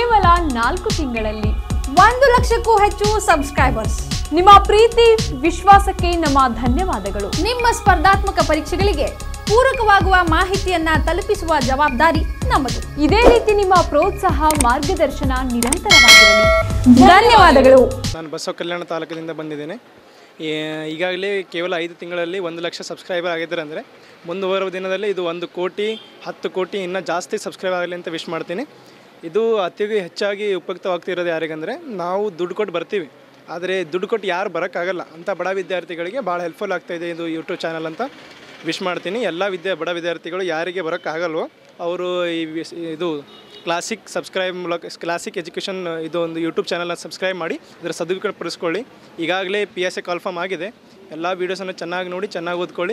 ಕೇವಲ 4 ತಿಂಗಳಲ್ಲಿ 1 ಲಕ್ಷಕ್ಕೂ ಹೆಚ್ಚು ಸಬ್ಸ್ಕ್ರೈಬರ್ಸ್. ನಿಮ್ಮ ಪ್ರೀತಿ ವಿಶ್ವಾಸಕ್ಕೆ ನಮ್ಮ ಧನ್ಯವಾದಗಳು. ನಿಮ್ಮ ಸ್ಪರ್ಧಾತ್ಮಕ ಪರೀಕ್ಷೆಗಳಿಗೆ ಪೂರಕವಾಗುವ ಮಾಹಿತಿಯನ್ನ ತಲುಪಿಸುವ ಜವಾಬ್ದಾರಿ ನಮ್ಮದು. ಇದೇ ರೀತಿ ನಿಮ್ಮ ಪ್ರೋತ್ಸಾಹ ಮಾರ್ಗದರ್ಶನ ನಿರಂತರವಾಗಿರಲಿ. ಧನ್ಯವಾದಗಳು. ನಾನು ಬಸವ ಕಲ್ಯಾಣ ತಾಲೂಕಿನಿಂದ ಬಂದಿದ್ದೇನೆ. ಈಗಾಗಲೇ ಕೇವಲ 5 ತಿಂಗಳಲ್ಲಿ 1 ಲಕ್ಷ ಸಬ್ಸ್ಕ್ರೈಬರ್ ಆಗಿದ್ದಾರೆ. ಅಂದರೆ ಮುಂದುವರುವ ದಿನದಲ್ಲಿ ಇದು 1 ಕೋಟಿ 10 ಕೋಟಿ ಇನ್ನೂ ಜಾಸ್ತಿ ಸಬ್ಸ್ಕ್ರೈಬ್ ಆಗಲಿ ಅಂತ ವಿಶ್ ಮಾಡ್ತೀನಿ. ಇದು ಅತಿ ಹೆಚ್ಚಾಗಿ ಉಪಯುಕ್ತವಾಗ್ತಿರೋದು ಯಾರಿಗಂದರೆ, ನಾವು ದುಡ್ಡು ಕೊಟ್ಟು ಬರ್ತೀವಿ, ಆದರೆ ದುಡ್ಡು ಕೊಟ್ಟು ಯಾರು ಬರೋಕ್ಕಾಗಲ್ಲ ಅಂಥ ಬಡ ವಿದ್ಯಾರ್ಥಿಗಳಿಗೆ ಭಾಳ ಹೆಲ್ಪ್ಫುಲ್ ಆಗ್ತಾಯಿದೆ ಇದು ಯೂಟ್ಯೂಬ್ ಚಾನಲ್ ಅಂತ ವಿಶ್ ಮಾಡ್ತೀನಿ. ಎಲ್ಲ ಬಡ ವಿದ್ಯಾರ್ಥಿಗಳು ಯಾರಿಗೆ ಬರೋಕ್ಕಾಗಲ್ವೋ ಅವರು ಇದು ಕ್ಲಾಸಿಕ್ ಎಜುಕೇಷನ್ ಇದು ಒಂದು ಯೂಟ್ಯೂಬ್ ಚಾನಲ್ನ ಸಬ್ಸ್ಕ್ರೈಬ್ ಮಾಡಿ ಇದರ ಸದುಪಯೋಗ ಪಡಿಸ್ಕೊಳ್ಳಿ. ಈಗಾಗಲೇ PSA ಕಾಲ್ಫಾರ್ಮ್ ಆಗಿದೆ. ಎಲ್ಲ ವೀಡಿಯೋಸನ್ನು ಚೆನ್ನಾಗಿ ನೋಡಿ, ಚೆನ್ನಾಗಿ ಓದ್ಕೊಳ್ಳಿ.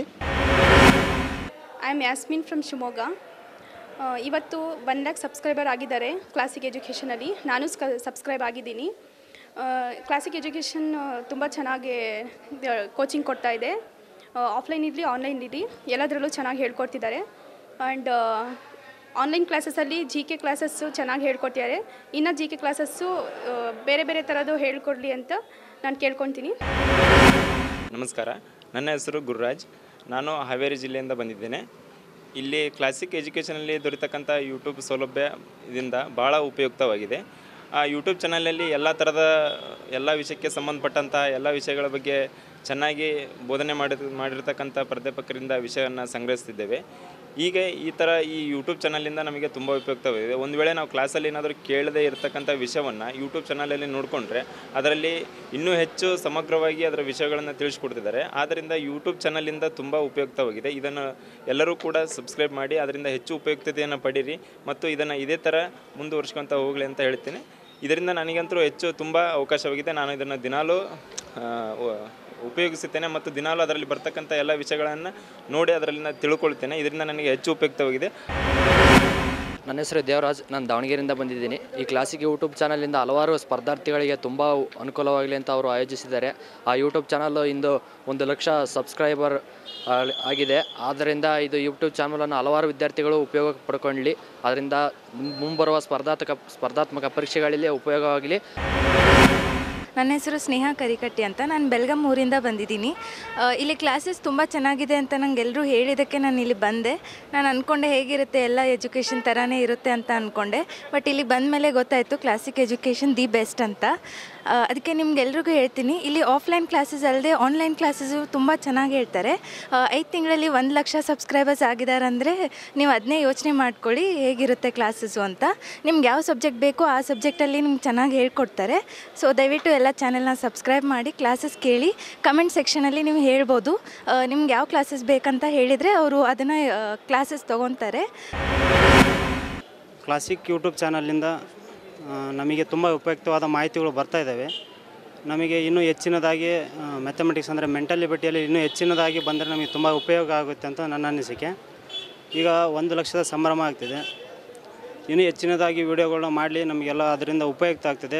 I am Yasmin from Shivamogga. ಇವತ್ತು 1 ಲ್ಯಾಕ್ ಸಬ್ಸ್ಕ್ರೈಬರ್ ಆಗಿದ್ದಾರೆ ಕ್ಲಾಸಿಕ್ ಎಜುಕೇಷನಲ್ಲಿ. ನಾನು ಸಬ್ಸ್ಕ್ರೈಬ್ ಆಗಿದ್ದೀನಿ. ಕ್ಲಾಸಿಕ್ ಎಜುಕೇಷನ್ ತುಂಬ ಚೆನ್ನಾಗಿ ಕೋಚಿಂಗ್ ಕೊಡ್ತಾ ಇದೆ. ಆಫ್ಲೈನ್ ಇರಲಿ ಆನ್ಲೈನ್ ಇರಲಿ ಎಲ್ಲದರಲ್ಲೂ ಚೆನ್ನಾಗಿ ಹೇಳ್ಕೊಡ್ತಿದ್ದಾರೆ. ಆ್ಯಂಡ್ ಆನ್ಲೈನ್ ಕ್ಲಾಸಸ್ಸಲ್ಲಿ GK ಕ್ಲಾಸಸ್ಸು ಚೆನ್ನಾಗಿ ಹೇಳ್ಕೊಡ್ತಿದ್ದಾರೆ. ಇನ್ನು GK ಕ್ಲಾಸಸ್ಸು ಬೇರೆ ಬೇರೆ ಥರದ್ದು ಹೇಳ್ಕೊಡ್ಲಿ ಅಂತ ನಾನು ಕೇಳ್ಕೊತೀನಿ. ನಮಸ್ಕಾರ, ನನ್ನ ಹೆಸರು ಗುರುರಾಜ್. ನಾನು ಹಾವೇರಿ ಜಿಲ್ಲೆಯಿಂದ ಬಂದಿದ್ದೇನೆ. ಇಲ್ಲಿ ಕ್ಲಾಸಿಕ್ ಎಜುಕೇಷನಲ್ಲಿ ದೊರೆತಕ್ಕಂಥ ಯೂಟ್ಯೂಬ್ ಸೌಲಭ್ಯ ಇದರಿಂದ ಭಾಳ ಉಪಯುಕ್ತವಾಗಿದೆ. ಆ ಯೂಟ್ಯೂಬ್ ಚಾನಲಲ್ಲಿ ಎಲ್ಲ ವಿಷಯಕ್ಕೆ ಸಂಬಂಧಪಟ್ಟಂಥ ಎಲ್ಲ ವಿಷಯಗಳ ಬಗ್ಗೆ ಚೆನ್ನಾಗಿ ಬೋಧನೆ ಮಾಡಿರ್ತಕ್ಕಂಥ ಪ್ರಾಧ್ಯಾಪಕರಿಂದ ವಿಷಯವನ್ನು ಸಂಗ್ರಹಿಸ್ತಿದ್ದೇವೆ. ಈಗ ಈ ಯೂಟ್ಯೂಬ್ ಚಾನಲಿಂದ ನಮಗೆ ತುಂಬ ಉಪಯುಕ್ತವಾಗಿದೆ. ಒಂದು ವೇಳೆ ನಾವು ಕ್ಲಾಸಲ್ಲಿ ಏನಾದರೂ ಕೇಳದೇ ಇರತಕ್ಕಂಥ ವಿಷಯವನ್ನು ಯೂಟ್ಯೂಬ್ ಚಾನಲಲ್ಲಿ ನೋಡಿಕೊಂಡ್ರೆ ಅದರಲ್ಲಿ ಇನ್ನೂ ಹೆಚ್ಚು ಸಮಗ್ರವಾಗಿ ಅದರ ವಿಷಯಗಳನ್ನು ತಿಳಿಸ್ಕೊಡ್ತಿದ್ದಾರೆ. ಆದ್ದರಿಂದ ಯೂಟ್ಯೂಬ್ ಚಾನಲಿಂದ ತುಂಬ ಉಪಯುಕ್ತವಾಗಿದೆ. ಇದನ್ನು ಎಲ್ಲರೂ ಕೂಡ ಸಬ್ಸ್ಕ್ರೈಬ್ ಮಾಡಿ ಅದರಿಂದ ಹೆಚ್ಚು ಉಪಯುಕ್ತತೆಯನ್ನು ಪಡೀರಿ ಮತ್ತು ಇದನ್ನು ಇದೇ ಥರ ಮುಂದುವರ್ಸ್ಕೊತ ಹೋಗಲಿ ಅಂತ ಹೇಳ್ತೀನಿ. ಇದರಿಂದ ನನಗಂತೂ ಹೆಚ್ಚು ತುಂಬ ಅವಕಾಶವಾಗಿದೆ. ನಾನು ಇದನ್ನು ದಿನಾಲೂ ಉಪಯೋಗಿಸುತ್ತೇನೆ ಮತ್ತು ದಿನಾಲೂ ಅದರಲ್ಲಿ ಬರ್ತಕ್ಕಂಥ ಎಲ್ಲ ವಿಷಯಗಳನ್ನು ನೋಡಿ ಅದರಲ್ಲಿ ನಾನು ತಿಳ್ಕೊಳ್ತೇನೆ. ಇದರಿಂದ ನನಗೆ ಹೆಚ್ಚು ಉಪಯುಕ್ತವಾಗಿದೆ. ನನ್ನ ಹೆಸರು ದೇವರಾಜ್. ನಾನು ದಾವಣಗೆರೆಯಿಂದ ಬಂದಿದ್ದೀನಿ. ಈ ಕ್ಲಾಸಿಕ್ ಯೂಟ್ಯೂಬ್ ಚಾನಲಿಂದ ಹಲವಾರು ಸ್ಪರ್ಧಾರ್ಥಿಗಳಿಗೆ ತುಂಬ ಅನುಕೂಲವಾಗಲಿ ಅಂತ ಅವರು ಆಯೋಜಿಸಿದ್ದಾರೆ. ಆ ಯೂಟ್ಯೂಬ್ ಚಾನಲ್ಲು ಇಂದು 1 ಲಕ್ಷ ಸಬ್ಸ್ಕ್ರೈಬರ್ ಆಗಿದೆ. ಆದ್ದರಿಂದ ಇದು ಯೂಟ್ಯೂಬ್ ಚಾನಲನ್ನು ಹಲವಾರು ವಿದ್ಯಾರ್ಥಿಗಳು ಉಪಯೋಗ ಪಡ್ಕೊಳ್ಳಿ. ಅದರಿಂದ ಮುಂಬರುವ ಸ್ಪರ್ಧಾತ್ಮಕ ಪರೀಕ್ಷೆಗಳಲ್ಲಿ ಉಪಯೋಗವಾಗಲಿ. ನನ್ನ ಹೆಸರು ಸ್ನೇಹ ಕರಿಕಟ್ಟಿ ಅಂತ. ನಾನು ಬೆಳಗಾಂ ಊರಿಂದ ಬಂದಿದ್ದೀನಿ. ಇಲ್ಲಿ ಕ್ಲಾಸಸ್ ತುಂಬ ಚೆನ್ನಾಗಿದೆ ಅಂತ ನಂಗೆ ಎಲ್ಲರೂ ಹೇಳಿದ್ದಕ್ಕೆ ನಾನು ಇಲ್ಲಿ ಬಂದೆ. ನಾನು ಅಂದ್ಕೊಂಡೆ ಹೇಗಿರುತ್ತೆ ಎಲ್ಲ ಎಜುಕೇಷನ್ ಥರನೇ ಇರುತ್ತೆ ಅಂತ ಅಂದ್ಕೊಂಡೆ. ಬಟ್ ಇಲ್ಲಿ ಬಂದ ಮೇಲೆ ಗೊತ್ತಾಯಿತು ಕ್ಲಾಸಿಕ್ ಎಜುಕೇಷನ್ ದಿ ಬೆಸ್ಟ್ ಅಂತ. ಅದಕ್ಕೆ ನಿಮ್ಗೆಲ್ರಿಗೂ ಹೇಳ್ತೀನಿ, ಇಲ್ಲಿ ಆಫ್ಲೈನ್ ಕ್ಲಾಸಸ್ ಅಲ್ಲದೆ ಆನ್ಲೈನ್ ಕ್ಲಾಸಸ್ಸು ತುಂಬ ಚೆನ್ನಾಗಿ ಹೇಳ್ತಾರೆ. 5 ತಿಂಗಳಲ್ಲಿ 1 ಲಕ್ಷ ಸಬ್ಸ್ಕ್ರೈಬರ್ಸ್ ಆಗಿದ್ದಾರೆ ಅಂದರೆ ನೀವು ಅದನ್ನೇ ಯೋಚನೆ ಮಾಡ್ಕೊಳ್ಳಿ ಹೇಗಿರುತ್ತೆ ಕ್ಲಾಸಸ್ಸು ಅಂತ. ನಿಮ್ಗೆ ಯಾವ ಸಬ್ಜೆಕ್ಟ್ ಬೇಕೋ ಆ ಸಬ್ಜೆಕ್ಟಲ್ಲಿ ನಿಮ್ಗೆ ಚೆನ್ನಾಗಿ ಹೇಳ್ಕೊಡ್ತಾರೆ. ಸೊ ದಯವಿಟ್ಟು ಎಲ್ಲ ಚಾನೆಲ್ನ ಸಬ್ಸ್ಕ್ರೈಬ್ ಮಾಡಿ ಕ್ಲಾಸಸ್ ಕೇಳಿ. ಕಮೆಂಟ್ ಸೆಕ್ಷನಲ್ಲಿ ನೀವು ಹೇಳ್ಬೋದು. ನಿಮ್ಗೆ ಯಾವ ಕ್ಲಾಸಸ್ ಬೇಕಂತ ಹೇಳಿದರೆ ಅವರು ಅದನ್ನು ಕ್ಲಾಸಸ್ ತೊಗೊತಾರೆ. ಕ್ಲಾಸಿಕ್ ಯೂಟ್ಯೂಬ್ ಚಾನಲಿಂದ ನಮಗೆ ತುಂಬ ಉಪಯುಕ್ತವಾದ ಮಾಹಿತಿಗಳು ಬರ್ತಾ ಇದ್ದಾವೆ. ನಮಗೆ ಇನ್ನೂ ಹೆಚ್ಚಿನದಾಗಿ ಮ್ಯಾಥಮೆಟಿಕ್ಸ್ ಅಂದರೆ ಮೆಂಟಲ್ ಎಬಿಲಿಟಿಯಲ್ಲಿ ಇನ್ನೂ ಹೆಚ್ಚಿನದಾಗಿ ಬಂದರೆ ನಮಗೆ ತುಂಬ ಉಪಯೋಗ ಆಗುತ್ತೆ ಅಂತ ನನ್ನ ಅನಿಸಿಕೆ. ಈಗ 1 ಲಕ್ಷದ ಸಂಭ್ರಮ ಆಗ್ತಿದೆ. ಇನ್ನೂ ಹೆಚ್ಚಿನದಾಗಿ ವಿಡಿಯೋಗಳನ್ನ ಮಾಡಲಿ, ನಮಗೆಲ್ಲ ಅದರಿಂದ ಉಪಯುಕ್ತ ಆಗ್ತಿದೆ.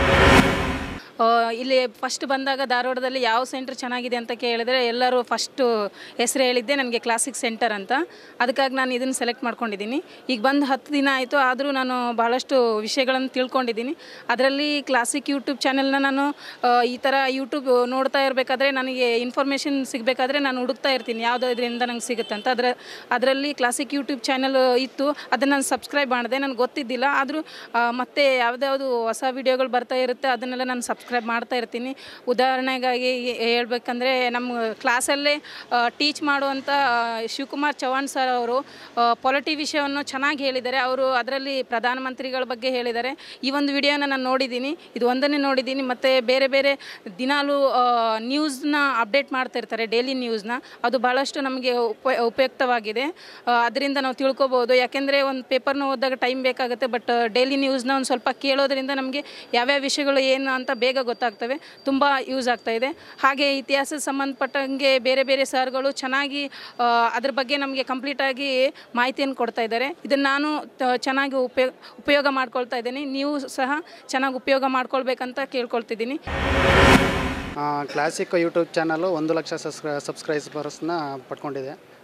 ಇಲ್ಲಿ ಫಸ್ಟ್ ಬಂದಾಗ ಧಾರವಾಡದಲ್ಲಿ ಯಾವ ಸೆಂಟರ್ ಚೆನ್ನಾಗಿದೆ ಅಂತ ಕೇಳಿದರೆ ಎಲ್ಲರೂ ಫಸ್ಟು ಹೆಸರು ಹೇಳಿದ್ದೆ ನನಗೆ ಕ್ಲಾಸಿಕ್ ಸೆಂಟರ್ ಅಂತ. ಅದಕ್ಕಾಗಿ ನಾನು ಇದನ್ನು ಸೆಲೆಕ್ಟ್ ಮಾಡ್ಕೊಂಡಿದ್ದೀನಿ. ಈಗ ಬಂದು 10 ದಿನ ಆಯಿತು, ಆದರೂ ನಾನು ಭಾಳಷ್ಟು ವಿಷಯಗಳನ್ನು ತಿಳ್ಕೊಂಡಿದ್ದೀನಿ. ಅದರಲ್ಲಿ ಕ್ಲಾಸಿಕ್ ಯೂಟ್ಯೂಬ್ ಚಾನೆಲ್ನ ನಾನು ಈ ಥರ ಯೂಟ್ಯೂಬ್ ನೋಡ್ತಾ ಇರಬೇಕಾದ್ರೆ ನನಗೆ ಇನ್ಫಾರ್ಮೇಷನ್ ಸಿಗಬೇಕಾದ್ರೆ ನಾನು ಹುಡುಕ್ತಾ ಇರ್ತೀನಿ ಯಾವುದೋ ಇದರಿಂದ ನಂಗೆ ಸಿಗುತ್ತೆ ಅಂತ. ಅದರಲ್ಲಿ ಕ್ಲಾಸಿಕ್ ಯೂಟ್ಯೂಬ್ ಚಾನೆಲ್ ಇತ್ತು, ಅದನ್ನು ನಾನು ಸಬ್ಸ್ಕ್ರೈಬ್ ಮಾಡಿದೆ. ನನಗೆ ಗೊತ್ತಿದ್ದಿಲ್ಲ, ಆದರೂ ಮತ್ತೆ ಯಾವುದ್ಯಾವುದು ಹೊಸ ವಿಡಿಯೋಗಳು ಬರ್ತಾ ಇರುತ್ತೆ ಅದನ್ನೆಲ್ಲ ನಾನು ಸಬ್ಸ್ಕ್ರೈಬ್ ಮಾಡ್ತಾ ಇರ್ತೀನಿ. ಉದಾಹರಣೆಗಾಗಿ ಹೇಳ್ಬೇಕಂದ್ರೆ ನಮ್ಮ ಕ್ಲಾಸಲ್ಲೇ ಟೀಚ್ ಮಾಡುವಂಥ ಶಿವಕುಮಾರ್ ಚೌಹಾಣ್ ಸರ್ ಅವರು ಪೊಲಿಟಿ ವಿಷಯವನ್ನು ಚೆನ್ನಾಗಿ ಹೇಳಿದ್ದಾರೆ. ಅವರು ಅದರಲ್ಲಿ ಪ್ರಧಾನಮಂತ್ರಿಗಳ ಬಗ್ಗೆ ಹೇಳಿದ್ದಾರೆ. ಈ ಒಂದು ವಿಡಿಯೋನ ನಾನು ನೋಡಿದ್ದೀನಿ, ಇದು ಒಂದನ್ನೇ ನೋಡಿದ್ದೀನಿ. ಮತ್ತು ಬೇರೆ ಬೇರೆ ದಿನಾಲೂ ನ್ಯೂಸ್ನ ಅಪ್ಡೇಟ್ ಮಾಡ್ತಾ ಇರ್ತಾರೆ, ಡೈಲಿ ನ್ಯೂಸ್ನ. ಅದು ಭಾಳಷ್ಟು ನಮಗೆ ಉಪಯುಕ್ತವಾಗಿದೆ. ಅದರಿಂದ ನಾವು ತಿಳ್ಕೊಬೋದು. ಯಾಕೆಂದರೆ ಒಂದು ಪೇಪರ್ನ ಓದಿದಾಗ ಟೈಮ್ ಬೇಕಾಗುತ್ತೆ, ಬಟ್ ಡೈಲಿ ನ್ಯೂಸ್ನ ಒಂದು ಸ್ವಲ್ಪ ಕೇಳೋದ್ರಿಂದ ನಮಗೆ ಯಾವ್ಯಾವ ವಿಷಯಗಳು ಏನು ಅಂತ ಬೇಗ ಗೊತ್ತಾಗ್ತವೆ, ತುಂಬ ಯೂಸ್ ಆಗ್ತಾಯಿದೆ. ಹಾಗೆ ಇತಿಹಾಸದ ಸಂಬಂಧಪಟ್ಟಂಗೆ ಬೇರೆ ಬೇರೆ ಸರ್ಗಳು ಚೆನ್ನಾಗಿ ಅದ್ರ ಬಗ್ಗೆ ನಮಗೆ ಕಂಪ್ಲೀಟಾಗಿ ಮಾಹಿತಿಯನ್ನು ಕೊಡ್ತಾ ಇದ್ದಾರೆ. ಇದನ್ನು ನಾನು ಚೆನ್ನಾಗಿ ಉಪಯೋಗ ಮಾಡ್ಕೊಳ್ತಾ ಇದ್ದೀನಿ. ನೀವು ಸಹ ಚೆನ್ನಾಗಿ ಉಪಯೋಗ ಮಾಡ್ಕೊಳ್ಬೇಕಂತ ಕೇಳ್ಕೊಳ್ತಿದ್ದೀನಿ. ಕ್ಲಾಸಿಕ್ ಯೂಟ್ಯೂಬ್ ಚಾನಲು 1 ಲಕ್ಷ ಸಬ್ಸ್ಕ್ರೈಬರ್ಸ್ನ ಪಡ್ಕೊಂಡಿದೆ.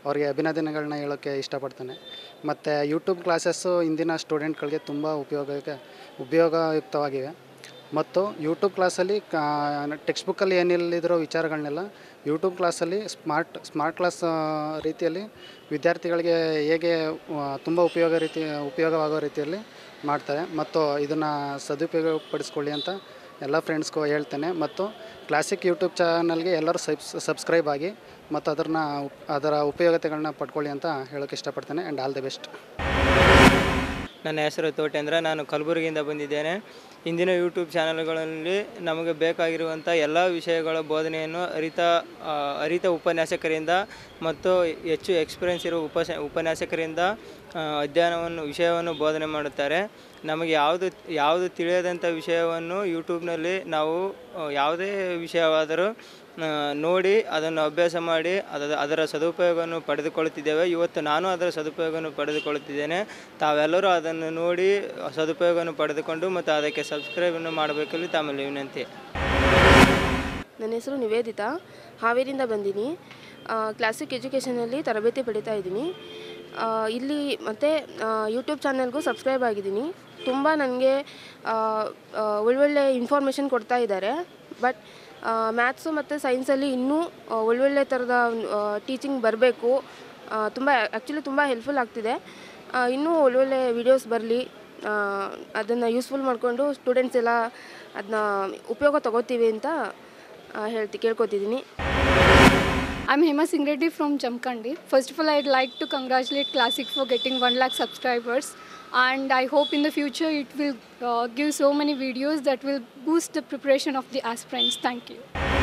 ಅವರಿಗೆ ಅಭಿನಂದನೆಗಳನ್ನ ಹೇಳೋಕ್ಕೆ ಇಷ್ಟಪಡ್ತೇನೆ. ಮತ್ತು ಯೂಟ್ಯೂಬ್ ಕ್ಲಾಸಸ್ಸು ಇಂದಿನ ಸ್ಟೂಡೆಂಟ್ಗಳಿಗೆ ತುಂಬ ಉಪಯೋಗಯುಕ್ತವಾಗಿವೆ. ಮತ್ತು ಯೂಟ್ಯೂಬ್ ಕ್ಲಾಸಲ್ಲಿ ಟೆಕ್ಸ್ಟ್ ಬುಕ್ಕಲ್ಲಿ ಏನಿಲ್ಲದಿರೋ ವಿಚಾರಗಳನ್ನೆಲ್ಲ ಯೂಟ್ಯೂಬ್ ಕ್ಲಾಸಲ್ಲಿ ಸ್ಮಾರ್ಟ್ ಕ್ಲಾಸ್ ರೀತಿಯಲ್ಲಿ ವಿದ್ಯಾರ್ಥಿಗಳಿಗೆ ಹೇಗೆ ತುಂಬ ಉಪಯೋಗವಾಗೋ ರೀತಿಯಲ್ಲಿ ಮಾಡ್ತಾರೆ. ಮತ್ತು ಇದನ್ನು ಸದುಪಯೋಗಪಡಿಸ್ಕೊಳ್ಳಿ ಅಂತ ಎಲ್ಲ ಫ್ರೆಂಡ್ಸ್ಗೂ ಹೇಳ್ತೇನೆ. ಮತ್ತು ಕ್ಲಾಸಿಕ್ ಯೂಟ್ಯೂಬ್ ಚಾನಲ್ಗೆ ಎಲ್ಲರೂ ಸಬ್ಸ್ಕ್ರೈಬ್ ಆಗಿ ಮತ್ತು ಅದರ ಉಪಯೋಗತೆಗಳನ್ನ ಪಡ್ಕೊಳ್ಳಿ ಅಂತ ಹೇಳೋಕ್ಕೆ ಇಷ್ಟಪಡ್ತೇನೆ. And all the best. ನನ್ನ ಹೆಸರು ತೋಟೇಂದ್ರ, ನಾನು ಕಲಬುರಗಿಯಿಂದ ಬಂದಿದ್ದೇನೆ. ಇಂದಿನ ಯೂಟ್ಯೂಬ್ ಚಾನಲ್ಗಳಲ್ಲಿ ನಮಗೆ ಬೇಕಾಗಿರುವಂಥ ಎಲ್ಲ ವಿಷಯಗಳ ಬೋಧನೆಯನ್ನು ಅರಿತ ಉಪನ್ಯಾಸಕರಿಂದ ಮತ್ತು ಹೆಚ್ಚು ಎಕ್ಸ್ಪೀರಿಯೆನ್ಸ್ ಇರುವ ಉಪನ್ಯಾಸಕರಿಂದ ವಿಷಯವನ್ನು ಬೋಧನೆ ಮಾಡುತ್ತಾರೆ. ನಮಗೆ ಯಾವುದು ತಿಳಿಯದಂಥ ವಿಷಯವನ್ನು ಯೂಟ್ಯೂಬ್ನಲ್ಲಿ ನಾವು ಯಾವುದೇ ವಿಷಯವಾದರೂ ನೋಡಿ ಅದನ್ನು ಅಭ್ಯಾಸ ಮಾಡಿ ಅದರ ಸದುಪಯೋಗವನ್ನು ಪಡೆದುಕೊಳ್ಳುತ್ತಿದ್ದೇವೆ. ಇವತ್ತು ನಾನು ಅದರ ಸದುಪಯೋಗವನ್ನು ಪಡೆದುಕೊಳ್ಳುತ್ತಿದ್ದೇನೆ. ತಾವೆಲ್ಲರೂ ಅದನ್ನು ನೋಡಿ ಸದುಪಯೋಗವನ್ನು ಪಡೆದುಕೊಂಡು ಮತ್ತು ಅದಕ್ಕೆ ಸಬ್ಸ್ಕ್ರೈಬನ್ನು ಮಾಡಬೇಕಲ್ಲಿ ತಮ್ಮಲ್ಲಿ ವಿನಂತಿ. ನನ್ನ ಹೆಸರು ನಿವೇದಿತಾ, ಹಾವೇರಿಯಿಂದ ಬಂದೀನಿ. ಕ್ಲಾಸಿಕ್ ಎಜುಕೇಷನಲ್ಲಿ ತರಬೇತಿ ಪಡಿತಾ ಇದ್ದೀನಿ. ಇಲ್ಲಿ ಮತ್ತು ಯೂಟ್ಯೂಬ್ ಚಾನಲ್ಗೂ ಸಬ್ಸ್ಕ್ರೈಬ್ ಆಗಿದ್ದೀನಿ. ತುಂಬ ನನಗೆ ಒಳ್ಳೊಳ್ಳೆ ಇನ್ಫಾರ್ಮೇಷನ್ ಕೊಡ್ತಾ ಇದ್ದಾರೆ. ಬಟ್ ಮ್ಯಾಥ್ಸು ಮತ್ತು ಸೈನ್ಸಲ್ಲಿ ಇನ್ನೂ ಒಳ್ಳೊಳ್ಳೆ ಥರದ ಟೀಚಿಂಗ್ ಬರಬೇಕು. ಆ್ಯಕ್ಚುಲಿ ತುಂಬ ಹೆಲ್ಪ್ಫುಲ್ ಆಗ್ತಿದೆ. ಇನ್ನೂ ಒಳ್ಳೊಳ್ಳೆ ವೀಡಿಯೋಸ್ ಬರಲಿ, ಅದನ್ನು ಯೂಸ್ಫುಲ್ ಮಾಡಿಕೊಂಡು ಸ್ಟೂಡೆಂಟ್ಸ್ ಎಲ್ಲ ಅದನ್ನ ಉಪಯೋಗ ತಗೋತೀವಿ ಅಂತ ಕೇಳ್ಕೊತಿದ್ದೀನಿ. I'm Hema Singh Reddy from Jamkandi. First of all, I'd like to congratulate Classic for getting 1 lakh subscribers, and I hope in the future it will give so many videos that will boost the preparation of the aspirants. Thank you.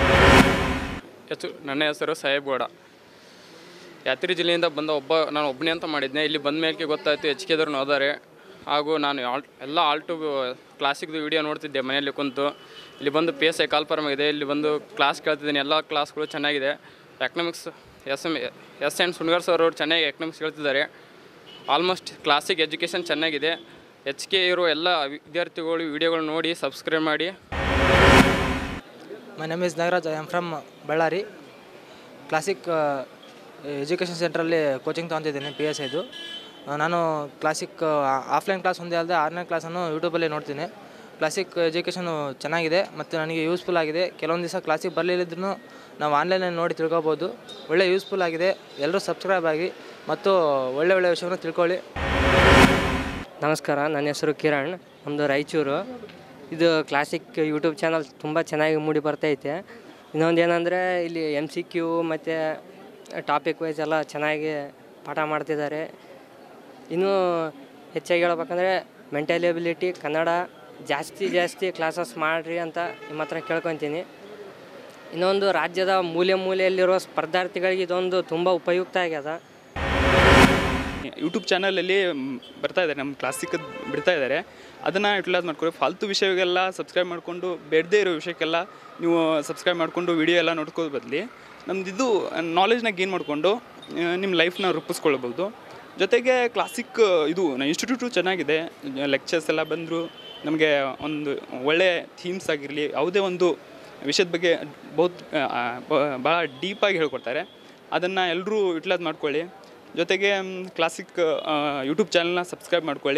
ನನ್ನ ಹೆಸರು ಸಾಹೇಬ್ ಗೌಡ. ಯಾತ್ರಿ ಜಿಲ್ಲೆಯಿಂದ ನಾನು ಒಬ್ಬನೇ ಅಂತ ಮಾಡಿದ್ದೆ. ಇಲ್ಲಿ ಬಂದ ಮೇಲೆ ಗೊತ್ತಾಯಿತು HK ಹೋದರೆ. ಹಾಗೂ ನಾನು ಎಲ್ಲ ಆಲ್ಟು ಕ್ಲಾಸಿಕ್ದು ವಿಡಿಯೋ ನೋಡ್ತಿದ್ದೆ ಮನೆಯಲ್ಲಿ ಕುಂತು. ಇಲ್ಲಿ ಬಂದು PSI ಕಾಲ್ಫಾರ್ಮ್ ಆಗಿದೆ. ಇಲ್ಲಿ ಬಂದು ಕ್ಲಾಸ್ ಕೇಳ್ತಿದ್ದೀನಿ. ಎಲ್ಲ ಕ್ಲಾಸ್ಗಳು ಚೆನ್ನಾಗಿದೆ. Economics S N Sungar sir ಅವರು ಚೆನ್ನಾಗಿ ಎಕನಾಮಿಕ್ಸ್ ಹೇಳ್ತಿದ್ದಾರೆ. ಆಲ್ಮೋಸ್ಟ್ ಕ್ಲಾಸಿಕ್ ಎಜುಕೇಷನ್ ಚೆನ್ನಾಗಿದೆ. HK ಇರೋ ಎಲ್ಲ ವಿದ್ಯಾರ್ಥಿಗಳು ವಿಡಿಯೋಗಳು ನೋಡಿ ಸಬ್ಸ್ಕ್ರೈಬ್ ಮಾಡಿ. My name is Nagaraj. I am from Ballari. Classic education ಸೆಂಟ್ರಲ್ಲಿ ಕೋಚಿಂಗ್ ತೊಗೊತಿದ್ದೀನಿ PSIದು. ನಾನು ಕ್ಲಾಸಿಕ್ ಆಫ್ಲೈನ್ ಕ್ಲಾಸ್ ಒಂದೇ ಅಲ್ಲದೆ 6ನೇ ಕ್ಲಾಸನ್ನು ಯೂಟ್ಯೂಬಲ್ಲಿ ನೋಡ್ತೀನಿ. ಕ್ಲಾಸಿಕ್ ಎಜುಕೇಷನು ಚೆನ್ನಾಗಿದೆ ಮತ್ತು ನನಗೆ ಯೂಸ್ಫುಲ್ ಆಗಿದೆ. ಕೆಲವೊಂದು ದಿವಸ ಕ್ಲಾಸಿಗೆ ಬರಲಿಲ್ಲದ್ರೂ ನಾವು ಆನ್ಲೈನಲ್ಲಿ ನೋಡಿ ತಿಳ್ಕೊಬೋದು. ಒಳ್ಳೆ ಯೂಸ್ಫುಲ್ ಆಗಿದೆ. ಎಲ್ಲರೂ ಸಬ್ಸ್ಕ್ರೈಬ್ ಆಗಿ ಮತ್ತು ಒಳ್ಳೆ ವಿಷಯವನ್ನು ತಿಳ್ಕೊಳ್ಳಿ. ನಮಸ್ಕಾರ, ನನ್ನ ಹೆಸರು ಕಿರಣ್, ನಮ್ಮದು ರಾಯಚೂರು. ಇದು ಕ್ಲಾಸಿಕ್ ಯೂಟ್ಯೂಬ್ ಚಾನಲ್ ತುಂಬ ಚೆನ್ನಾಗಿ ಮೂಡಿ ಬರ್ತೈತೆ. ಇನ್ನೊಂದು ಏನಂದರೆ ಇಲ್ಲಿ MCQ ಮತ್ತು ಟಾಪಿಕ್ ವೈಸ್ ಎಲ್ಲ ಚೆನ್ನಾಗಿ ಪಾಠ ಮಾಡ್ತಿದ್ದಾರೆ. ಇನ್ನೂ ಹೆಚ್ಚಾಗಿ ಹೇಳ್ಬೇಕಂದ್ರೆ ಮೆಂಟಲ್ ಎಬಿಲಿಟಿ ಕನ್ನಡ ಜಾಸ್ತಿ ಕ್ಲಾಸಸ್ ಮಾಡಿರಿ ಅಂತ ನಿಮ್ಮ ಹತ್ರ ಕೇಳ್ಕೊತೀನಿ. ಇನ್ನೊಂದು ರಾಜ್ಯದ ಮೂಲೆಯಲ್ಲಿರೋ ಸ್ಪರ್ಧಾರ್ಥಿಗಳಿಗೆ ಇದೊಂದು ತುಂಬ ಉಪಯುಕ್ತ ಆಗ್ಯದ. ಯೂಟ್ಯೂಬ್ ಚಾನಲಲ್ಲಿ ಬರ್ತಾ ಇದ್ದಾರೆ, ನಮ್ಮ ಕ್ಲಾಸಿಕ್ ಬಿಡ್ತಾ ಇದ್ದಾರೆ. ಅದನ್ನು ಯುಟಿಲೈಸ್ ಮಾಡ್ಕೊಳ್ಳಿ. ಫಾಲ್ತು ವಿಷಯಗೆಲ್ಲ ಸಬ್ಸ್ಕ್ರೈಬ್ ಮಾಡಿಕೊಂಡು ಬೇಡದೇ ಇರೋ ವಿಷಯಕ್ಕೆಲ್ಲ ನೀವು ಸಬ್ಸ್ಕ್ರೈಬ್ ಮಾಡಿಕೊಂಡು ವಿಡಿಯೋ ಎಲ್ಲ ನೋಡ್ಕೋದು ಬದಲಿ ನಮ್ಮದಿದ್ದು ನಾಲೆಜ್ನ ಗೇನ್ ಮಾಡಿಕೊಂಡು ನಿಮ್ಮ ಲೈಫ್ನ ರೂಪಿಸ್ಕೊಳ್ಬೋದು. ಜೊತೆಗೆ ಕ್ಲಾಸಿಕ್ ಇದು ಇನ್ಸ್ಟಿಟ್ಯೂಟು ಚೆನ್ನಾಗಿದೆ. ಲೆಕ್ಚರ್ಸ್ ಎಲ್ಲ ಬಂದರು ನಮಗೆ ಒಂದು ಒಳ್ಳೆಯ ಥೀಮ್ಸ್ ಆಗಿರಲಿ, ಯಾವುದೇ ಒಂದು ವಿಷಯದ ಬಗ್ಗೆ ಭಾಳ ಡೀಪಾಗಿ ಹೇಳ್ಕೊಡ್ತಾರೆ. ಅದನ್ನು ಎಲ್ಲರೂ ಯುಟಿಲೈಸ್ ಮಾಡ್ಕೊಳ್ಳಿ. ಜೊತೆಗೆ ಕ್ಲಾಸಿಕ್ ಯೂಟ್ಯೂಬ್ ಚಾನಲ್ನ ಸಬ್ಸ್ಕ್ರೈಬ್ ಮಾಡ್ಕೊಳ್ಳಿ.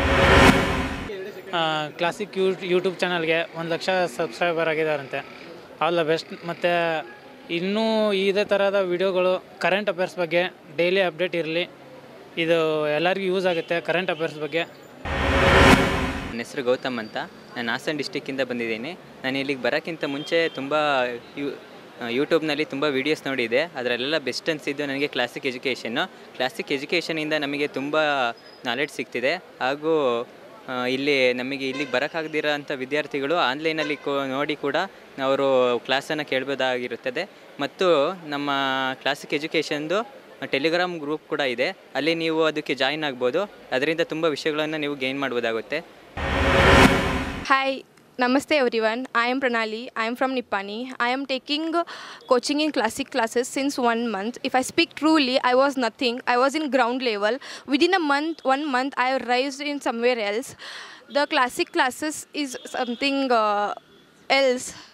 ಕ್ಲಾಸಿಕ್ ಯೂಟ್ಯೂಬ್ ಚಾನಲ್ಗೆ 1 ಲಕ್ಷ ಸಬ್ಸ್ಕ್ರೈಬರ್ ಆಗಿದ್ದಾರಂತೆ. All the best. ಮತ್ತು ಇನ್ನೂ ಇದೇ ಥರದ ವಿಡಿಯೋಗಳು ಕರೆಂಟ್ ಅಫೇರ್ಸ್ ಬಗ್ಗೆ ಡೈಲಿ ಅಪ್ಡೇಟ್ ಇರಲಿ. ಇದು ಎಲ್ಲರಿಗೂ ಯೂಸ್ ಆಗುತ್ತೆ ಕರೆಂಟ್ ಅಫೇರ್ಸ್ ಬಗ್ಗೆ. ನನ್ನ ಹೆಸರು ಗೌತಮ್ ಅಂತ, ನಾನು ಹಾಸನ ಡಿಸ್ಟಿಕ್ಕಿಂದ ಬಂದಿದ್ದೀನಿ. ನಾನು ಇಲ್ಲಿಗೆ ಬರೋಕ್ಕಿಂತ ಮುಂಚೆ ತುಂಬ ಯೂಟ್ಯೂಬ್ನಲ್ಲಿ ತುಂಬ ವೀಡಿಯೋಸ್ ನೋಡಿದೆ. ಅದರಲ್ಲೆಲ್ಲ ಬೆಸ್ಟ್ ಅನಿಸಿದ್ದು ನನಗೆ ಕ್ಲಾಸಿಕ್ ಕ್ಲಾಸಿಕ್ ಎಜುಕೇಷನಿಂದ ನಮಗೆ ತುಂಬ ನಾಲೆಡ್ಜ್ ಸಿಗ್ತಿದೆ. ಹಾಗೂ ಇಲ್ಲಿಗೆ ಬರೋಕ್ಕಾಗದಿರೋ ಅಂಥ ವಿದ್ಯಾರ್ಥಿಗಳು ಆನ್ಲೈನಲ್ಲಿ ನೋಡಿ ಕೂಡ ಅವರು ಕ್ಲಾಸನ್ನು ಕೇಳ್ಬೋದಾಗಿರುತ್ತದೆ. ಮತ್ತು ನಮ್ಮ ಕ್ಲಾಸಿಕ್ ಎಜುಕೇಷನ್ದು ಟೆಲಿಗ್ರಾಮ್ ಗ್ರೂಪ್ ಕೂಡ ಇದೆ. ಅಲ್ಲಿ ನೀವು ಅದಕ್ಕೆ ಜಾಯಿನ್ ಆಗ್ಬೋದು. ಅದರಿಂದ ತುಂಬ ವಿಷಯಗಳನ್ನು ನೀವು ಗೇನ್ ಮಾಡ್ಬೋದಾಗುತ್ತೆ. Hi, Namaste everyone. I am Pranali. I am from Nippani. I am taking coaching in classic classes since 1 month. If I speak truly, I was nothing. I was in ground level. Within 1 month, I have raised in somewhere else. The classic classes is something else.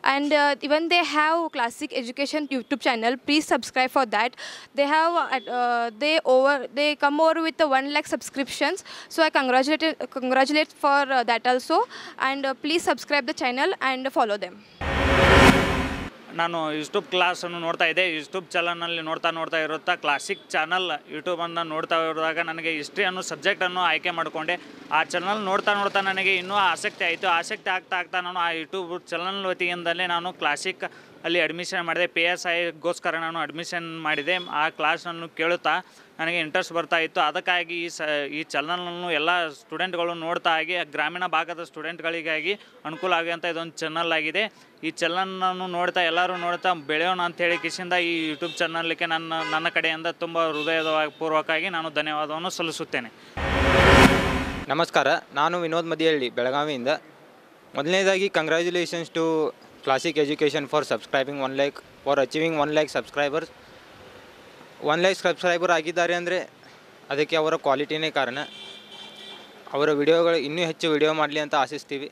and even they have Classic Education YouTube channel. Please subscribe for that. They have they come over with the 1 lakh subscriptions, so I congratulate for that also, and please subscribe the channel and follow them. ನಾನು YouTube ಕ್ಲಾಸನ್ನು ನೋಡ್ತಾ ಇದ್ದೆ. YouTube ಚಾನಲ್ನಲ್ಲಿ ನೋಡ್ತಾ ಇರುತ್ತಾ classic channel ಯೂಟ್ಯೂಬನ್ನು ನೋಡ್ತಾ ಇರುವಾಗ ನನಗೆ ಹಿಸ್ಟ್ರಿ ಅನ್ನೋ ಸಬ್ಜೆಕ್ಟನ್ನು ಆಯ್ಕೆ ಮಾಡಿಕೊಂಡೆ. ಆ ಚಾನಲ್ ನೋಡ್ತಾ ನನಗೆ ಇನ್ನೂ ಆಸಕ್ತಿ ಆಯಿತು. ಆಸಕ್ತಿ ಆಗ್ತಾ ನಾನು ಆ ಯೂಟ್ಯೂಬ್ ಚಾನಲ್ ವತಿಯಿಂದಲೇ ನಾನು ಕ್ಲಾಸಿಕ್ ಅಲ್ಲಿ ಅಡ್ಮಿಷನ್ ಮಾಡಿದೆ. PSIಗೋಸ್ಕರ ನಾನು ಅಡ್ಮಿಷನ್ ಮಾಡಿದೆ. ಆ ಕ್ಲಾಸನ್ನು ಕೇಳುತ್ತಾ ನನಗೆ ಇಂಟ್ರೆಸ್ಟ್ ಬರ್ತಾ ಇತ್ತು. ಅದಕ್ಕಾಗಿ ಈ ಚಾನಲನ್ನು ಎಲ್ಲ ಸ್ಟೂಡೆಂಟ್ಗಳು ನೋಡ್ತಾ ಆಗಿ ಗ್ರಾಮೀಣ ಭಾಗದ ಸ್ಟೂಡೆಂಟ್ಗಳಿಗಾಗಿ ಅನುಕೂಲ ಆಗುವಂಥ ಇದೊಂದು ಚಾನಲ್ ಆಗಿದೆ. ಈ ಚಾನಲನ್ನು ನೋಡ್ತಾ ಎಲ್ಲರೂ ನೋಡ್ತಾ ಬೆಳೆಯೋಣ ಅಂಥೇಳಿ ಕಿಸಿಂದ ಈ ಯೂಟ್ಯೂಬ್ ಚಾನಲ್ಗೆ ನನ್ನ ಕಡೆಯಿಂದ ತುಂಬ ಹೃದಯಪೂರ್ವಕವಾಗಿ ನಾನು ಧನ್ಯವಾದವನ್ನು ಸಲ್ಲಿಸುತ್ತೇನೆ. ನಮಸ್ಕಾರ, ನಾನು ವಿನೋದ್ ಮದಿಹಳ್ಳಿ ಬೆಳಗಾವಿಯಿಂದ. ಮೊದಲನೇದಾಗಿ congratulations to Classic education for subscribing 1 lakh for achieving 1 lakh subscribers. 1 lakh subscriber ಆಗಿದ್ದಾರೆ ಅಂದರೆ ಅದಕ್ಕೆ ಅವರ ಕ್ವಾಲಿಟಿನೇ ಕಾರಣ. ಅವರ ವಿಡಿಯೋಗಳು ಇನ್ನೂ ಹೆಚ್ಚು ವಿಡಿಯೋ ಮಾಡಲಿ ಅಂತ ಆಶಿಸ್ತೀವಿ.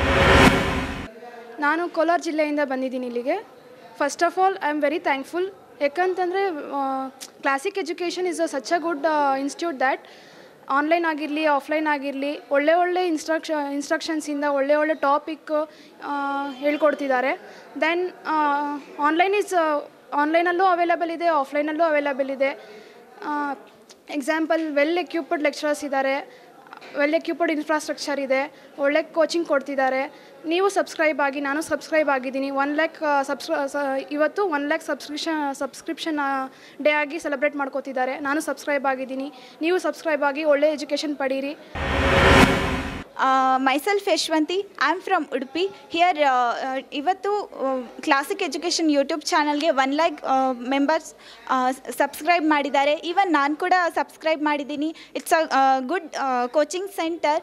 ನಾನು ಕೋಲಾರ ಜಿಲ್ಲೆಯಿಂದ ಬಂದಿದ್ದೀನಿ ಇಲ್ಲಿಗೆ. First of all I am very thankful. ಯಾಕಂತಂದರೆ Classic education is such a good institute that online ಆಗಿರಲಿ ಆಫ್ಲೈನ್ ಆಗಿರಲಿ ಒಳ್ಳೆ ಇನ್ಸ್ಟ್ರಕ್ಷನ್ಸಿಂದ ಒಳ್ಳೆ ಟಾಪಿಕ್ ಹೇಳ್ಕೊಡ್ತಿದ್ದಾರೆ. ದೆನ್ ಆನ್ಲೈನಲ್ಲೂ ಅವೈಲೇಬಲ್ ಇದೆ, ಆಫ್ಲೈನಲ್ಲೂ ಅವೈಲೇಬಲ್ ಇದೆ. ಎಕ್ಸಾಂಪಲ್ ವೆಲ್ ಎಕ್ವಿಪ್ಡ್ ಲೆಕ್ಚರರ್ಸ್ ಇದ್ದಾರೆ, ವೆಲ್ ಎಕ್ವಿಪ್ಡ್ ಇನ್ಫ್ರಾಸ್ಟ್ರಕ್ಚರ್ ಇದೆ, ಒಳ್ಳೆ ಕೋಚಿಂಗ್ ಕೊಡ್ತಿದ್ದಾರೆ. ನೀವು ಸಬ್ಸ್ಕ್ರೈಬ್ ಆಗಿ, ನಾನು ಸಬ್ಸ್ಕ್ರೈಬ್ ಆಗಿದ್ದೀನಿ. 1 lakh ಇವತ್ತು 1 lakh ಸಬ್ಸ್ಕ್ರಿಪ್ಷನ್ ಡೇ ಆಗಿ ಸೆಲೆಬ್ರೇಟ್ ಮಾಡ್ಕೋತಿದ್ದಾರೆ. ನಾನು ಸಬ್ಸ್ಕ್ರೈಬ್ ಆಗಿದ್ದೀನಿ, ನೀವು ಸಬ್ಸ್ಕ್ರೈಬ್ ಆಗಿ ಒಳ್ಳೆ ಎಜುಕೇಷನ್ ಪಡೀರಿ. Myself Yashwanti, I am from Udupi. Here ಇವತ್ತು ಕ್ಲಾಸಿಕ್ ಎಜುಕೇಷನ್ ಯೂಟ್ಯೂಬ್ ಚಾನಲ್ಗೆ 1 lakh ಮೆಂಬರ್ಸ್ ಸಬ್ಸ್ಕ್ರೈಬ್ ಮಾಡಿದ್ದಾರೆ. ಈವನ್ ನಾನು ಕೂಡ ಸಬ್ಸ್ಕ್ರೈಬ್ ಮಾಡಿದ್ದೀನಿ. It's a good coaching centre.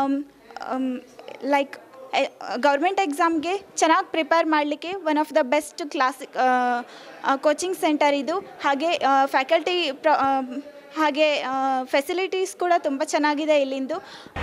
Like government ಎಕ್ಸಾಮ್ಗೆ ಚೆನ್ನಾಗಿ ಪ್ರಿಪೇರ್ ಮಾಡಲಿಕ್ಕೆ one of the best Classic coaching centre ಇದು. ಹಾಗೆ ಫ್ಯಾಕಲ್ಟಿ ಹಾಗೆ ಫೆಸಿಲಿಟೀಸ್ ಕೂಡ ತುಂಬ ಚೆನ್ನಾಗಿದೆ ಇಲ್ಲಿಂದು.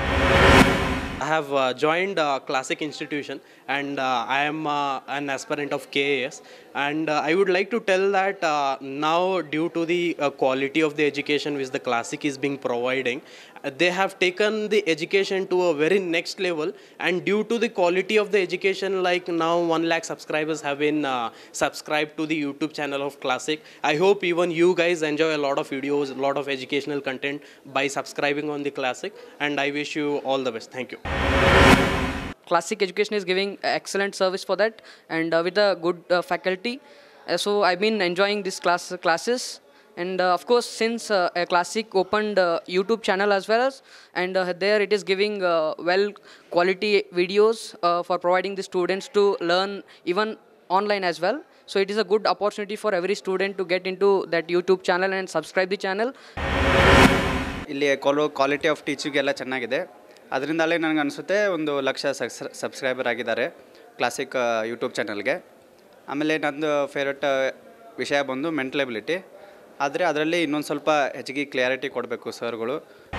I have joined Classic Institution, and I am an aspirant of KAS, and I would like to tell that now due to the quality of the education which the Classic is being providing, they have taken the education to a very next level, and due to the quality of the education, like now 1 lakh subscribers have been subscribed to the YouTube channel of Classic. I hope even you guys enjoy a lot of videos, a lot of educational content by subscribing on the Classic, and I wish you all the best. Thank you. Classic Education is giving excellent service for that, and with a good faculty. So I've been enjoying this classes, and of course since Classic opened YouTube channel as well as, and there it is giving well quality videos for providing the students to learn even online as well. So it is a good opportunity for every student to get into that YouTube channel and subscribe the channel. ಇಲ್ಲಿ quality of teaching ಎಲ್ಲ ಚೆನ್ನಾಗಿದೆ. ಅದರಿಂದಲೇ ನನಗೆ ಅನಿಸುತ್ತೆ 1 lakh subscriber ಆಗಿದ್ದಾರೆ Classic YouTube ಚಾನಲ್ಗೆ. ಆಮೇಲೆ ನಂದು ಫೇವ್ರೆಟ್ ವಿಷಯ ಬಂದು ಮೆಂಟಲ್ ಎಬಿಲಿಟಿ. ಆದರೆ ಅದರಲ್ಲಿ ಇನ್ನೊಂದು ಸ್ವಲ್ಪ ಹೆಚ್ಚಿಗೆ ಕ್ಲಿಯಾರಿಟಿ ಕೊಡಬೇಕು ಸರ್ಗಳು.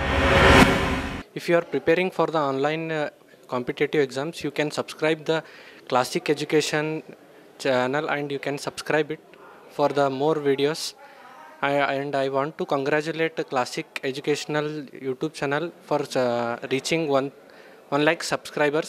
If you are preparing for the online competitive exams, you can subscribe the Classic Education channel, and you can subscribe it for the more videos. I want to congratulate Classic Educational YouTube channel for reaching 1 lakh subscribers.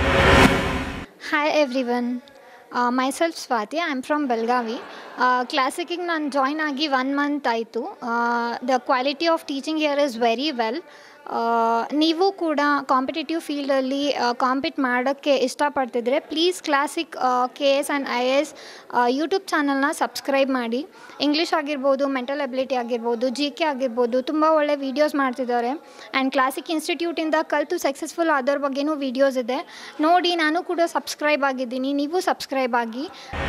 Hi everyone, myself Swati. I am from Belgavi. Classic ನಾನು join ಆಗಿ 1 month ಆಯಿತು. The quality of teaching here is very well. ನೀವು ಕೂಡ competitive ಫೀಲ್ಡಲ್ಲಿ compete ಮಾಡೋಕ್ಕೆ ಇಷ್ಟಪಡ್ತಿದ್ರೆ please Classic KS and IAS YouTube ಚಾನಲ್ನ subscribe ಮಾಡಿ. ಇಂಗ್ಲೀಷ್ ಆಗಿರ್ಬೋದು, ಮೆಂಟಲ್ ಎಬಿಲಿಟಿ ಆಗಿರ್ಬೋದು, GK ಆಗಿರ್ಬೋದು, ತುಂಬ ಒಳ್ಳೆ ವೀಡಿಯೋಸ್ ಮಾಡ್ತಿದ್ದಾರೆ. ಆ್ಯಂಡ್ ಕ್ಲಾಸಿಕ್ ಇನ್ಸ್ಟಿಟ್ಯೂಟಿಂದ ಕಲಿತು ಸಕ್ಸಸ್ಫುಲ್ ಅದರ ಬಗ್ಗೆನೂ ವೀಡಿಯೋಸ್ ಇದೆ ನೋಡಿ. ನಾನು ಕೂಡ ಸಬ್ಸ್ಕ್ರೈಬ್ ಆಗಿದ್ದೀನಿ, ನೀವು ಸಬ್ಸ್ಕ್ರೈಬ್ ಆಗಿ.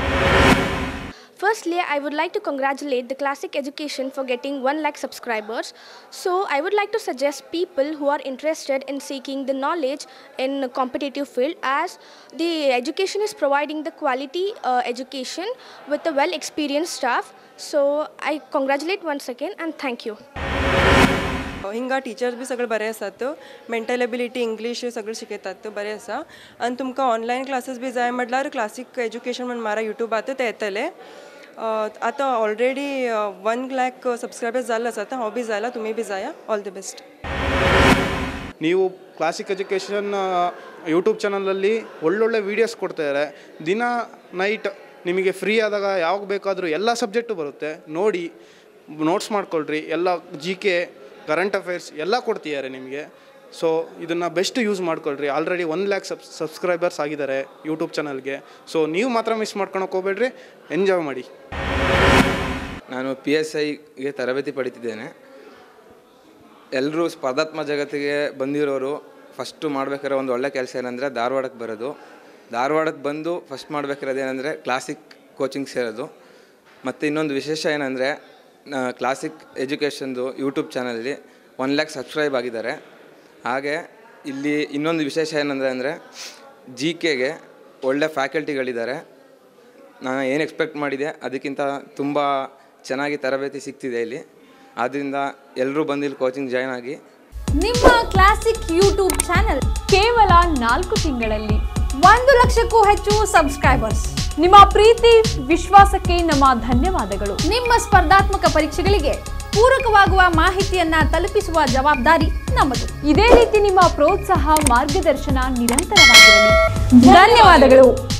Firstly, I would like to congratulate the Classic Education for getting 1 lakh subscribers. So, I would like to suggest people who are interested in seeking the knowledge in a competitive field, as the education is providing the quality education with a well-experienced staff. So, I congratulate once again and thank you. हिंगा teachers बी सगळं बरें आसात mental ability English सगळं शिकयतात बरें आसा आनी तुमकां ऑनलायन क्लासीस बी जाय म्हटल्यार क्लासीक एज्युकेशन म्हण मारा युट्यूबात ते येतले आतां ऑलरेडी 1 लाख सब्सक्रायबर्स जाल्ले आसात हांव बी जायला तुमी बी जाया ऑल ದಿ ಬೆಸ್ಟ್ ನೀವು ಕ್ಲಾಸಿಕ್ ಎಜುಕೇಷನ್ ಯೂಟ್ಯೂಬ್ ಚಾನಲಲ್ಲಿ ಒಳ್ಳೊಳ್ಳೆ ವೀಡಿಯೋಸ್ ಕೊಡ್ತಾಯಿದ್ದಾರೆ ದಿನ ನೈಟ್ ನಿಮಗೆ ಫ್ರೀ ಆದಾಗ ಯಾವಾಗ ಬೇಕಾದರೂ ಎಲ್ಲ ಸಬ್ಜೆಕ್ಟು ಬರುತ್ತೆ ನೋಡಿ ನೋಟ್ಸ್ ಮಾಡ್ಕೊಳ್ರಿ ಎಲ್ಲ GK ಕರೆಂಟ್ ಅಫೇರ್ಸ್ ಎಲ್ಲ ಕೊಡ್ತಿದ್ದಾರೆ ನಿಮಗೆ ಸೊ ಇದನ್ನು ಬೆಸ್ಟ್ ಯೂಸ್ ಮಾಡ್ಕೊಳ್ರಿ ಆಲ್ರೆಡಿ 1 ಲ್ಯಾಕ್ ಸಬ್ಸ್ಕ್ರೈಬರ್ಸ್ ಆಗಿದ್ದಾರೆ ಯೂಟ್ಯೂಬ್ ಚಾನಲ್ಗೆ ಸೊ ನೀವು ಮಾತ್ರ ಮಿಸ್ ಮಾಡ್ಕೊಳಕ್ಕೆ ಹೋಗ್ಬೇಡ್ರಿ ಎಂಜಾಯ್ ಮಾಡಿ ನಾನು PSIಗೆ ತರಬೇತಿ ಪಡಿತಿದ್ದೇನೆ ಎಲ್ಲರೂ ಸ್ಪರ್ಧಾತ್ಮಕ ಜಗತ್ತಿಗೆ ಬಂದಿರೋರು ಫಸ್ಟು ಮಾಡಬೇಕಾದ್ರೆ ಒಂದು ಒಳ್ಳೆ ಕೆಲಸ ಏನಂದರೆ ಧಾರವಾಡಕ್ಕೆ ಬರೋದು ಧಾರವಾಡಕ್ಕೆ ಬಂದು ಫಸ್ಟ್ ಮಾಡಬೇಕಾದ್ರೆ ಏನಂದರೆ ಕ್ಲಾಸಿಕ್ ಕೋಚಿಂಗ್ ಸೇರೋದು ಮತ್ತು ಇನ್ನೊಂದು ವಿಶೇಷ ಏನಂದರೆ ಕ್ಲಾಸಿಕ್ ಎಜುಕೇಷನ್ದು ಯೂಟ್ಯೂಬ್ ಚಾನಲಲ್ಲಿ 1 ಲ್ಯಾಕ್ ಸಬ್ಸ್ಕ್ರೈಬ್ ಆಗಿದ್ದಾರೆ ಹಾಗೆ ಇಲ್ಲಿ ಇನ್ನೊಂದು ವಿಶೇಷ ಏನಂದರೆ GKಗೆ ಒಳ್ಳೆ ಫ್ಯಾಕಲ್ಟಿಗಳಿದ್ದಾರೆ ನಾನು ಏನು ಎಕ್ಸ್ಪೆಕ್ಟ್ ಮಾಡಿದೆ ಅದಕ್ಕಿಂತ ತುಂಬ ಚೆನ್ನಾಗಿ ತರಬೇತಿ ಸಿಗ್ತಿದೆ ಇಲ್ಲಿ ಆದ್ದರಿಂದ ಎಲ್ಲರೂ ಬಂದು ಇಲ್ಲಿ ಕೋಚಿಂಗ್ ಜಾಯ್ನ್ ಆಗಿ ನಿಮ್ಮ ಕ್ಲಾಸಿಕ್ ಯೂಟ್ಯೂಬ್ ಚಾನೆಲ್ ಕೇವಲ 4 ತಿಂಗಳಲ್ಲಿ 1 ಲಕ್ಷಕ್ಕೂ ಹೆಚ್ಚು ಸಬ್ಸ್ಕ್ರೈಬರ್ಸ್. ನಿಮ್ಮ ಪ್ರೀತಿ ವಿಶ್ವಾಸಕ್ಕೆ ನಮ್ಮ ಧನ್ಯವಾದಗಳು. ನಿಮ್ಮ ಸ್ಪರ್ಧಾತ್ಮಕ ಪರೀಕ್ಷೆಗಳಿಗೆ ಪೂರಕವಾಗುವ ಮಾಹಿತಿಯನ್ನ ತಲುಪಿಸುವ ಜವಾಬ್ದಾರಿ ನಮ್ಮದು. ಇದೇ ರೀತಿ ನಿಮ್ಮ ಪ್ರೋತ್ಸಾಹ ಮಾರ್ಗದರ್ಶನ ನಿರಂತರವಾಗಿರಲಿ. ಧನ್ಯವಾದಗಳು.